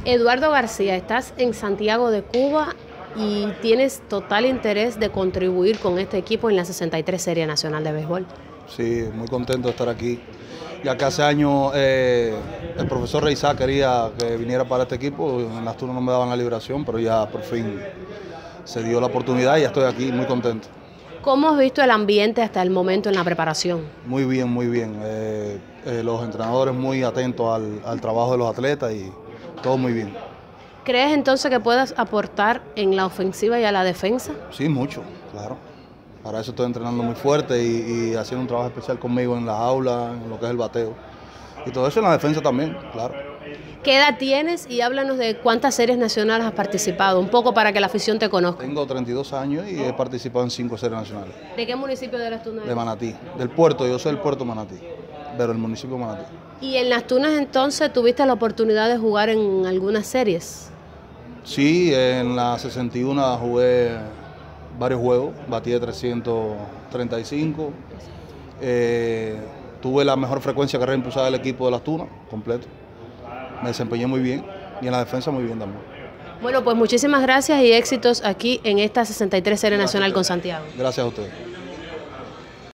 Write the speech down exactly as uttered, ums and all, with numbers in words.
Eduardo García, estás en Santiago de Cuba y tienes total interés de contribuir con este equipo en la sesenta y tres Serie Nacional de Béisbol. Sí, muy contento de estar aquí. Ya que hace años eh, el profesor Reisá quería que viniera para este equipo, en las turnos no me daban la liberación, pero ya por fin se dio la oportunidad y ya estoy aquí muy contento. ¿Cómo has visto el ambiente hasta el momento en la preparación? Muy bien, muy bien. Eh, eh, los entrenadores muy atentos al, al trabajo de los atletas y todo muy bien. ¿Crees entonces que puedas aportar en la ofensiva y a la defensa? Sí, mucho, claro. Para eso estoy entrenando muy fuerte y, y haciendo un trabajo especial conmigo en las aulas, en lo que es el bateo. Y todo eso en la defensa también, claro. ¿Qué edad tienes? Y háblanos de cuántas series nacionales has participado, un poco para que la afición te conozca. Tengo treinta y dos años y he participado en cinco series nacionales. ¿De qué municipio eres tú? De Manatí, del puerto, yo soy del puerto Manatí, pero el municipio de Manatí. ¿Y en las tunas entonces tuviste la oportunidad de jugar en algunas series? Sí, en la sesenta y uno jugué varios juegos, batí de trescientos treinta y cinco, eh, tuve la mejor frecuencia de carrera impulsada del equipo de las tunas, completo. Me desempeñé muy bien y en la defensa muy bien también. Bueno, pues muchísimas gracias y éxitos aquí en esta sesenta y tres Serie Nacional con Santiago. Gracias a ustedes.